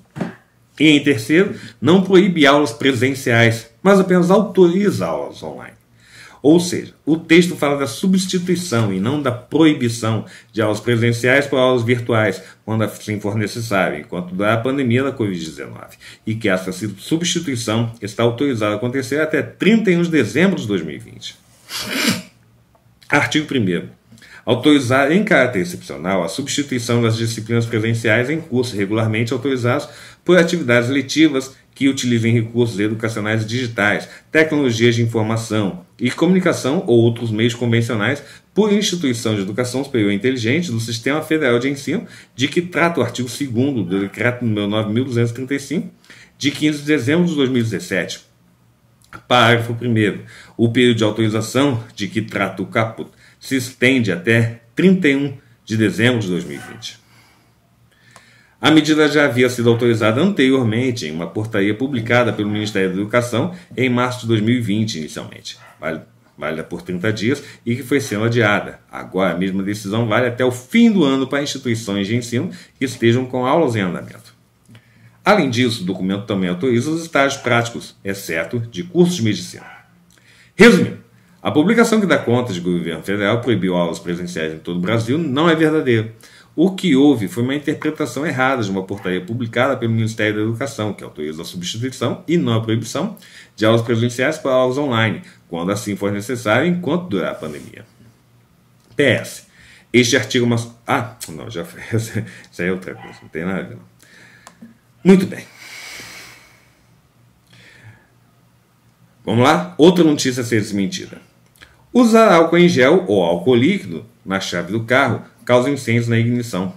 S1: E em terceiro, não proíbe aulas presenciais, mas apenas autoriza aulas online. Ou seja, o texto fala da substituição e não da proibição de aulas presenciais por aulas virtuais, quando assim for necessário, enquanto durar a pandemia da Covid-19, e que essa substituição está autorizada a acontecer até 31 de dezembro de 2020. Artigo 1º. Autorizar em caráter excepcional a substituição das disciplinas presenciais em cursos regularmente autorizados por atividades letivas que utilizem recursos educacionais digitais, tecnologias de informação e comunicação ou outros meios convencionais por instituição de educação superior inteligente do Sistema Federal de Ensino, de que trata o artigo 2º do Decreto nº 9.235, de 15 de dezembro de 2017. Parágrafo 1º. O período de autorização de que trata o caput se estende até 31 de dezembro de 2020. A medida já havia sido autorizada anteriormente em uma portaria publicada pelo Ministério da Educação em março de 2020, inicialmente, válida por 30 dias e que foi sendo adiada. Agora, a mesma decisão vale até o fim do ano para instituições de ensino que estejam com aulas em andamento. Além disso, o documento também autoriza os estágios práticos, exceto de cursos de medicina. Resumindo, a publicação que dá conta de que o governo federal proibiu aulas presenciais em todo o Brasil não é verdadeira. O que houve foi uma interpretação errada de uma portaria publicada pelo Ministério da Educação, que autoriza a substituição e não a proibição de aulas presenciais por aulas online, quando assim for necessário, enquanto durar a pandemia. PS. Este artigo... não, já foi. Isso aí é outra coisa, não tem nada a ver. Não. Muito bem. Vamos lá? Outra notícia a ser desmentida. Usar álcool em gel ou álcool líquido na chave do carro causa incêndios na ignição.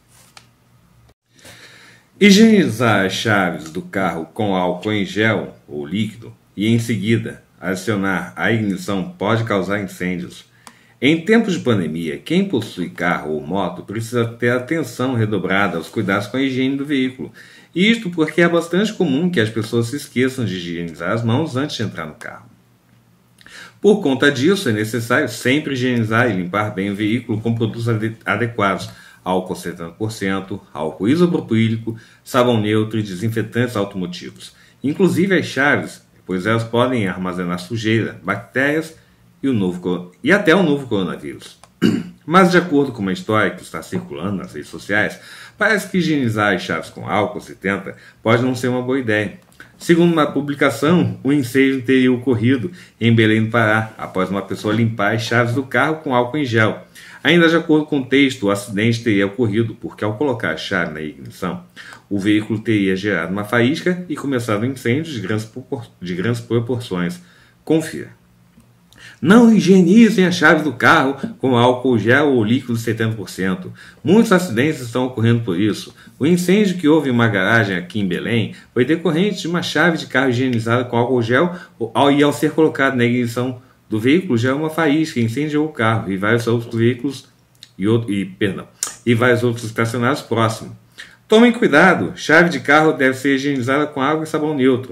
S1: Higienizar as chaves do carro com álcool em gel ou líquido e em seguida adicionar a ignição pode causar incêndios. Em tempos de pandemia, quem possui carro ou moto precisa ter atenção redobrada aos cuidados com a higiene do veículo. Isto porque é bastante comum que as pessoas se esqueçam de higienizar as mãos antes de entrar no carro. Por conta disso, é necessário sempre higienizar e limpar bem o veículo com produtos adequados, álcool 70%, álcool isopropílico, sabão neutro e desinfetantes automotivos, inclusive as chaves, pois elas podem armazenar sujeira, bactérias e até o novo coronavírus. Mas, de acordo com uma história que está circulando nas redes sociais, parece que higienizar as chaves com álcool 70 pode não ser uma boa ideia. Segundo uma publicação, o incêndio teria ocorrido em Belém do Pará, após uma pessoa limpar as chaves do carro com álcool em gel. Ainda de acordo com o texto, o acidente teria ocorrido porque, ao colocar a chave na ignição, o veículo teria gerado uma faísca e começado um incêndio de grandes proporções. Confira. Não higienizem a chave do carro com álcool gel ou líquido de 70%. Muitos acidentes estão ocorrendo por isso. O incêndio que houve em uma garagem aqui em Belém foi decorrente de uma chave de carro higienizada com álcool gel e, ao ser colocado na ignição do veículo, gerou uma faísca, incendiou o carro e vários outros veículos e vários outros estacionados próximos. Tomem cuidado, chave de carro deve ser higienizada com água e sabão neutro.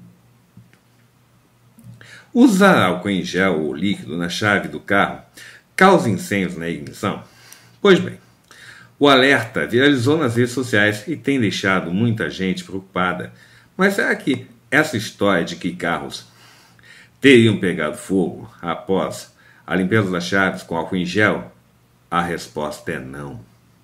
S1: Usar álcool em gel ou líquido na chave do carro causa incêndios na ignição? Pois bem, o alerta viralizou nas redes sociais e tem deixado muita gente preocupada. Mas será que essa história de que carros teriam pegado fogo após a limpeza das chaves com álcool em gel? A resposta é não.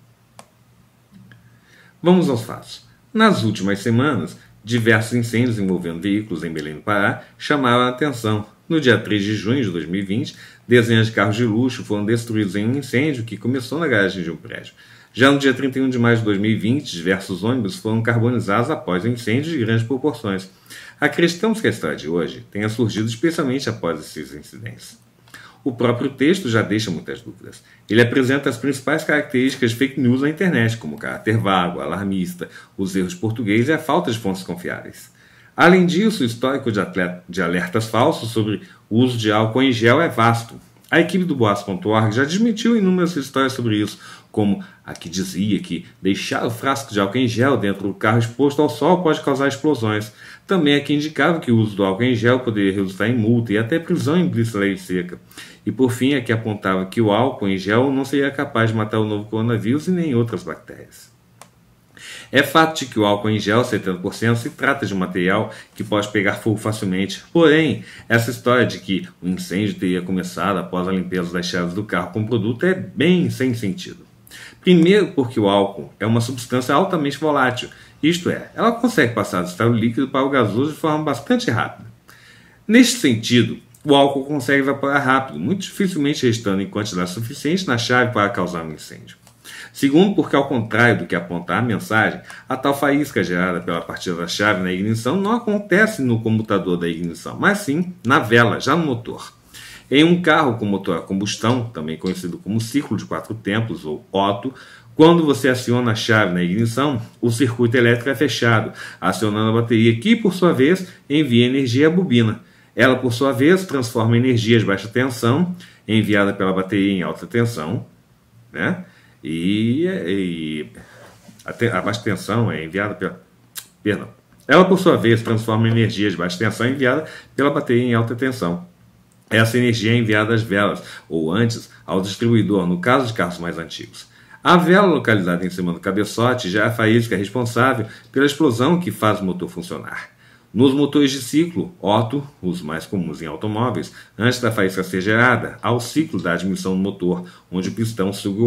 S1: Vamos aos fatos. Nas últimas semanas, diversos incêndios envolvendo veículos em Belém do Pará chamaram a atenção. No dia 3 de junho de 2020, dezenas de carros de luxo foram destruídos em um incêndio que começou na garagem de um prédio. Já no dia 31 de maio de 2020, diversos ônibus foram carbonizados após um incêndio de grandes proporções. Acreditamos que a história de hoje tenha surgido especialmente após esses incidentes. O próprio texto já deixa muitas dúvidas. Ele apresenta as principais características de fake news na internet, como o caráter vago, alarmista, os erros portugueses e a falta de fontes confiáveis. Além disso, o histórico de alertas falsos sobre o uso de álcool em gel é vasto. A equipe do Boas.org já desmentiu inúmeras histórias sobre isso, como a que dizia que deixar o frasco de álcool em gel dentro do carro exposto ao sol pode causar explosões. Também a que indicava que o uso do álcool em gel poderia resultar em multa e até prisão em blitz lei seca. E por fim, a que apontava que o álcool em gel não seria capaz de matar o novo coronavírus e nem outras bactérias. É fato de que o álcool em gel 70% se trata de um material que pode pegar fogo facilmente. Porém, essa história de que o incêndio teria começado após a limpeza das chaves do carro com o produto é bem sem sentido. Primeiro porque o álcool é uma substância altamente volátil, isto é, ela consegue passar do estado líquido para o gasoso de forma bastante rápida. Neste sentido, o álcool consegue evaporar rápido, muito dificilmente restando em quantidade suficiente na chave para causar um incêndio. Segundo, porque ao contrário do que aponta a mensagem, a tal faísca gerada pela partida da chave na ignição não acontece no comutador da ignição, mas sim na vela, já no motor. Em um carro com motor a combustão, também conhecido como ciclo de 4 tempos ou Otto, quando você aciona a chave na ignição, o circuito elétrico é fechado, acionando a bateria que, por sua vez, envia energia à bobina. Ela, por sua vez, transforma energia de baixa tensão, enviada pela bateria em alta tensão, né? A baixa tensão é enviada pela... Perdão. Ela, por sua vez, transforma energia de baixa tensão enviada pela bateria em alta tensão. Essa energia é enviada às velas, ou antes, ao distribuidor, no caso de carros mais antigos. A vela localizada em cima do cabeçote já é a faísca responsável pela explosão que faz o motor funcionar. Nos motores de ciclo, Otto, os mais comuns em automóveis, antes da faísca ser gerada, há o ciclo da admissão do motor, onde o pistão suga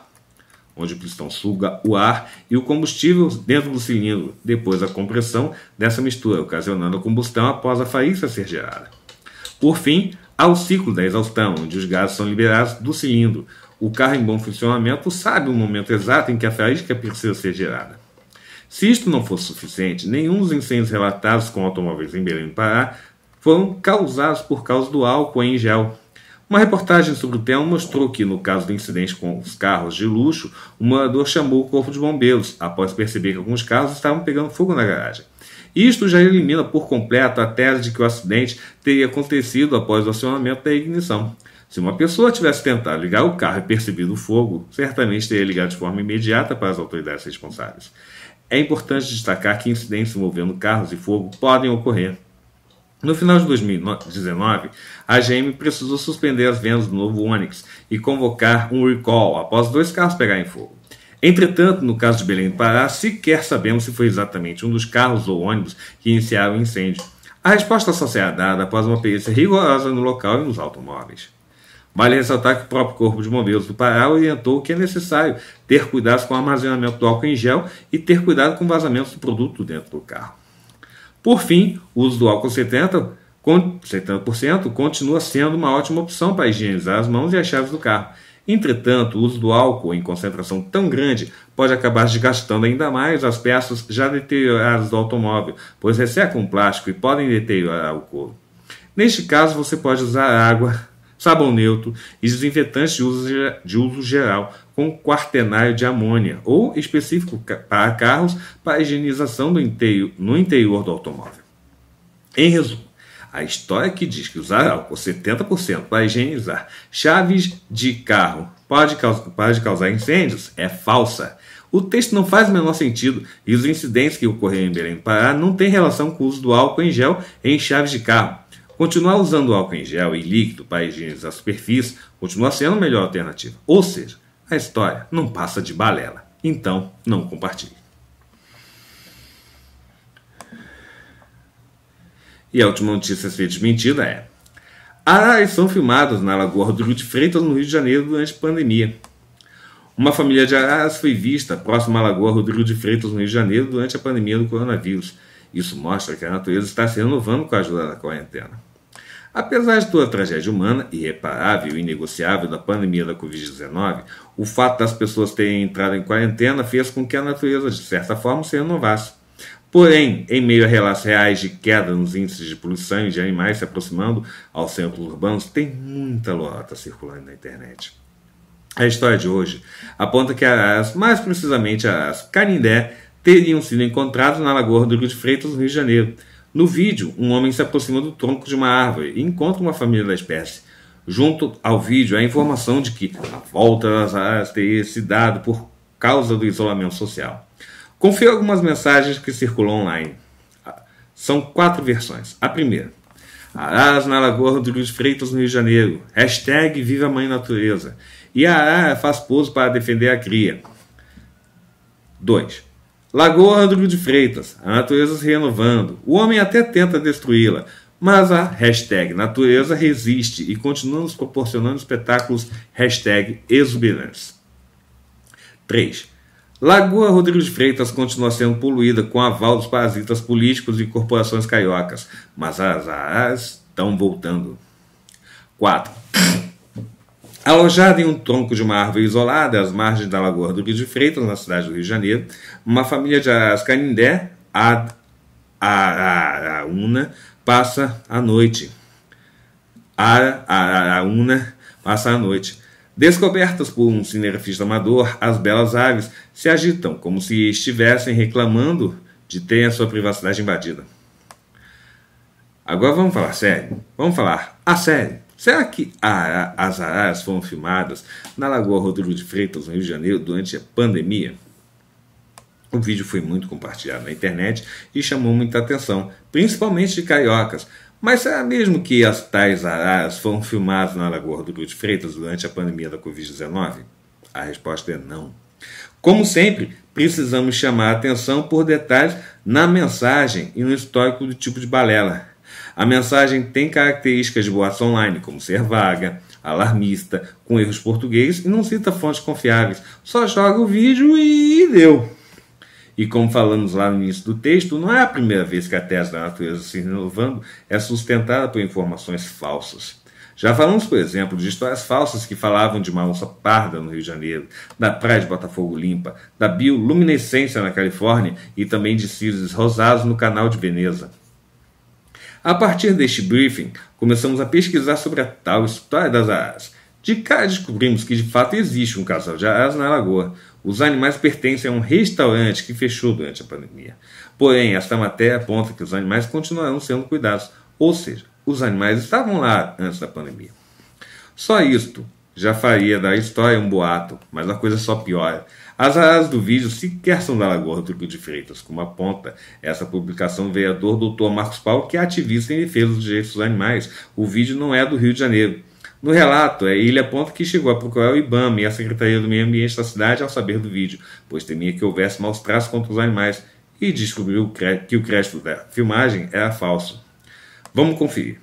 S1: o ar e o combustível dentro do cilindro, depois a compressão dessa mistura, ocasionando a combustão após a faísca ser gerada. Por fim, há o ciclo da exaustão, onde os gases são liberados do cilindro. O carro em bom funcionamento sabe o momento exato em que a faísca precisa ser gerada. Se isto não fosse suficiente, nenhum dos incêndios relatados com automóveis em Belém do Pará foram causados por causa do álcool em gel. Uma reportagem sobre o tema mostrou que, no caso do incidente com os carros de luxo, o morador chamou o corpo de bombeiros, após perceber que alguns carros estavam pegando fogo na garagem. Isto já elimina por completo a tese de que o acidente teria acontecido após o acionamento da ignição. Se uma pessoa tivesse tentado ligar o carro e percebido o fogo, certamente teria ligado de forma imediata para as autoridades responsáveis. É importante destacar que incidentes envolvendo carros e fogo podem ocorrer. No final de 2019, a GM precisou suspender as vendas do novo Onix e convocar um recall após 2 carros pegarem fogo. Entretanto, no caso de Belém do Pará, sequer sabemos se foi exatamente um dos carros ou ônibus que iniciaram o incêndio. A resposta só será dada após uma perícia rigorosa no local e nos automóveis. Vale ressaltar que o próprio Corpo de Bombeiros do Pará orientou que é necessário ter cuidado com o armazenamento do álcool em gel e ter cuidado com vazamentos do produto dentro do carro. Por fim, o uso do álcool 70% continua sendo uma ótima opção para higienizar as mãos e as chaves do carro. Entretanto, o uso do álcool em concentração tão grande pode acabar desgastando ainda mais as peças já deterioradas do automóvel, pois ressecam o plástico e podem deteriorar o couro. Neste caso, você pode usar água, sabão neutro e desinfetantes de uso geral, com quaternário de amônia ou específico para carros para higienização no interior do automóvel. Em resumo, a história que diz que usar álcool 70% para higienizar chaves de carro pode causar incêndios é falsa. O texto não faz o menor sentido e os incidentes que ocorreram em Belém do Pará não têm relação com o uso do álcool em gel em chaves de carro. Continuar usando álcool em gel e líquido para higienizar a superfície continua sendo a melhor alternativa. Ou seja, a história não passa de balela. Então, não compartilhe. E a última notícia a ser desmentida é: araras são filmadas na Lagoa Rodrigo de Freitas, no Rio de Janeiro, durante a pandemia. Uma família de araras foi vista próxima à Lagoa Rodrigo de Freitas, no Rio de Janeiro, durante a pandemia do coronavírus. Isso mostra que a natureza está se renovando com a ajuda da quarentena. Apesar de toda a tragédia humana, irreparável e inegociável da pandemia da Covid-19, o fato das pessoas terem entrado em quarentena fez com que a natureza, de certa forma, se renovasse. Porém, em meio a relatos reais de queda nos índices de poluição e de animais se aproximando aos centros urbanos, tem muita lorota circulando na internet. A história de hoje aponta que araras, mais precisamente araras canindé, teriam sido encontrados na Lagoa Rodrigo de Freitas, no Rio de Janeiro. No vídeo, um homem se aproxima do tronco de uma árvore e encontra uma família da espécie. Junto ao vídeo, há a informação de que a volta das araras teria se dado por causa do isolamento social. Confira algumas mensagens que circulam online. São 4 versões. A primeira: araras na Lagoa Rodrigo de Freitas, no Rio de Janeiro. Hashtag Viva a Mãe Natureza. E a arara faz pouso para defender a cria. 2. Lagoa Rodrigo de Freitas. A natureza se renovando. O homem até tenta destruí-la, mas a hashtag natureza resiste e continua nos proporcionando espetáculos hashtag exuberantes. 3. Lagoa Rodrigo de Freitas continua sendo poluída com aval dos parasitas políticos e corporações cariocas, mas as araras estão voltando. 4. Alojada em um tronco de uma árvore isolada às margens da Lagoa Rodrigo de Freitas, na cidade do Rio de Janeiro, uma família de araras canindé, a Araúna, passa a noite. Araúna passa a noite. Descobertas por um cinegrafista amador, as belas aves se agitam como se estivessem reclamando de ter a sua privacidade invadida. Agora vamos falar sério. Vamos falar a sério. Será que as araras foram filmadas na Lagoa Rodrigo de Freitas, no Rio de Janeiro, durante a pandemia? O vídeo foi muito compartilhado na internet e chamou muita atenção, principalmente de cariocas. Mas será mesmo que as tais araras foram filmadas na Lagoa Rodrigo de Freitas durante a pandemia da Covid-19? A resposta é não. Como sempre, precisamos chamar a atenção por detalhes na mensagem e no histórico do tipo de balela. A mensagem tem características de boatos online, como ser vaga, alarmista, com erros portugueses e não cita fontes confiáveis. Só joga o vídeo e deu. E como falamos lá no início do texto, não é a primeira vez que a tese da natureza se renovando é sustentada por informações falsas. Já falamos, por exemplo, de histórias falsas que falavam de uma onça parda no Rio de Janeiro, da praia de Botafogo Limpa, da bioluminescência na Califórnia e também de cisnes rosados no canal de Veneza. A partir deste briefing, começamos a pesquisar sobre a tal história das araras. De cara descobrimos que de fato existe um casal de araras na lagoa. Os animais pertencem a um restaurante que fechou durante a pandemia. Porém, esta matéria aponta que os animais continuarão sendo cuidados, ou seja, os animais estavam lá antes da pandemia. Só isto já faria da história um boato, mas a coisa só piora. As araras do vídeo sequer são da Lagoa Rodrigo de Freitas, como aponta essa publicação do vereador Dr. Marcos Paulo, que é ativista em defesa dos direitos dos animais. O vídeo não é do Rio de Janeiro. No relato, ele aponta que chegou a procurar o IBAMA e a Secretaria do Meio Ambiente da cidade ao saber do vídeo, pois temia que houvesse maus tratos contra os animais e descobriu que o crédito da filmagem era falso. Vamos conferir.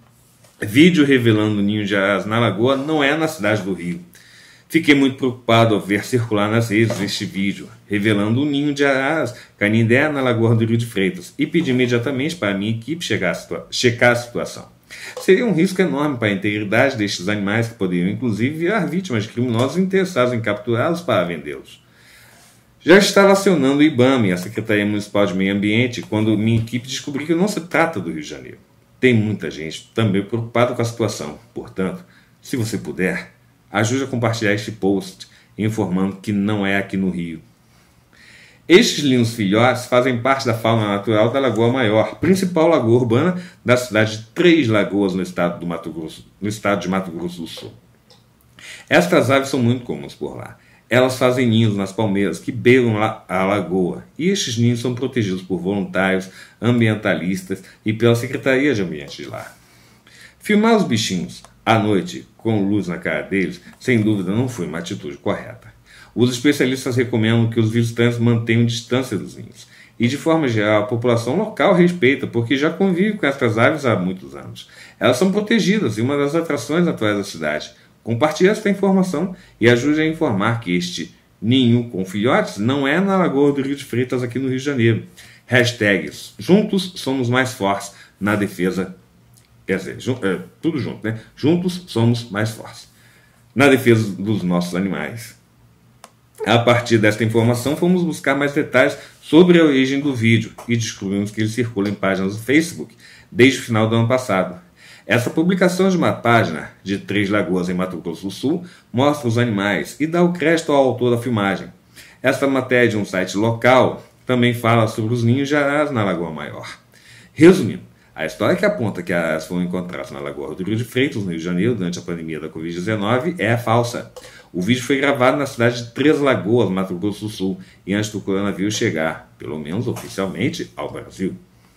S1: Vídeo revelando o ninho de araras na lagoa não é na cidade do Rio. Fiquei muito preocupado ao ver circular nas redes este vídeo, revelando o ninho de araras Canindé na lagoa do Rio de Freitas, e pedi imediatamente para a minha equipe checar a situação. Seria um risco enorme para a integridade destes animais que poderiam inclusive virar vítimas de criminosos interessados em capturá-los para vendê-los. Já estava acionando o IBAMA e a Secretaria Municipal de Meio Ambiente quando minha equipe descobriu que não se trata do Rio de Janeiro. Tem muita gente também preocupada com a situação, portanto, se você puder, ajude a compartilhar este post informando que não é aqui no Rio. Estes lindos filhotes fazem parte da fauna natural da Lagoa Maior, principal lagoa urbana da cidade de Três Lagoas, no estado de Mato Grosso do Sul. Estas aves são muito comuns por lá. Elas fazem ninhos nas palmeiras que beiram a lagoa, e estes ninhos são protegidos por voluntários, ambientalistas e pela Secretaria de Ambiente de lá. Filmar os bichinhos à noite, com luz na cara deles, sem dúvida não foi uma atitude correta. Os especialistas recomendam que os visitantes mantenham distância dos ninhos. E, de forma geral, a população local respeita, porque já convive com estas aves há muitos anos. Elas são protegidas e uma das atrações naturais da cidade. Compartilhe esta informação e ajude a informar que este ninho com filhotes não é na Lagoa do Rio de Freitas, aqui no Rio de Janeiro. Hashtags Juntos Somos Mais Fortes na defesa... Quer dizer, tudo junto, né? Juntos somos mais fortes na defesa dos nossos animais. A partir desta informação, fomos buscar mais detalhes sobre a origem do vídeo e descobrimos que ele circula em páginas do Facebook desde o final do ano passado. Essa publicação de uma página de Três Lagoas em Mato Grosso do Sul mostra os animais e dá o crédito ao autor da filmagem. Esta matéria de um site local também fala sobre os ninhos de araras na Lagoa Maior. Resumindo, a história que aponta que araras foram encontradas na Lagoa do Rio de Freitas, no Rio de Janeiro, durante a pandemia da Covid-19, é falsa. O vídeo foi gravado na cidade de Três Lagoas, Mato Grosso do Sul, e antes do coronavírus chegar, pelo menos oficialmente, ao Brasil.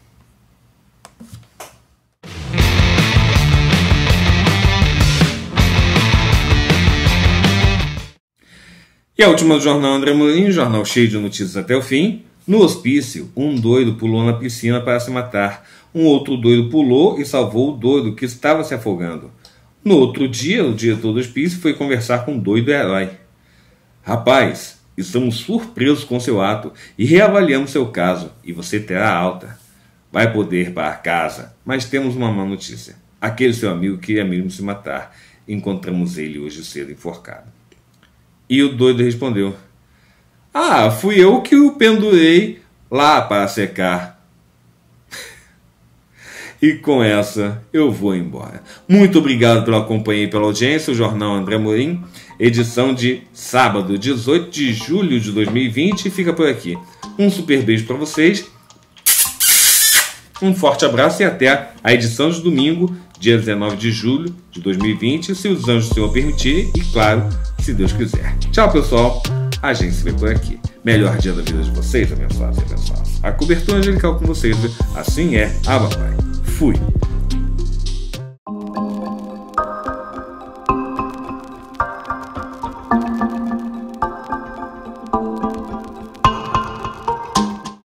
S1: E a última do jornal André Amorim, jornal cheio de notícias até o fim. No hospício, um doido pulou na piscina para se matar. Um outro doido pulou e salvou o doido que estava se afogando. No outro dia, o diretor do hospício foi conversar com o doido herói. Rapaz, estamos surpresos com seu ato e reavaliamos seu caso, e você terá alta. Vai poder ir para casa, mas temos uma má notícia. Aquele seu amigo queria mesmo se matar. Encontramos ele hoje cedo enforcado. E o doido respondeu: Ah, fui eu que o pendurei lá para secar. E com essa eu vou embora. Muito obrigado pela companhia e pela audiência. O Jornal André Amorim, edição de sábado, 18 de julho de 2020. Fica por aqui. Um super beijo para vocês. Um forte abraço e até a edição de domingo, dia 19 de julho de 2020, se os anjos do Senhor permitirem e, claro, se Deus quiser. Tchau, pessoal. A gente se vê por aqui. Melhor dia da vida de vocês, abençoados e abençoados. A cobertura angelical com vocês, assim é. Papai. Fui.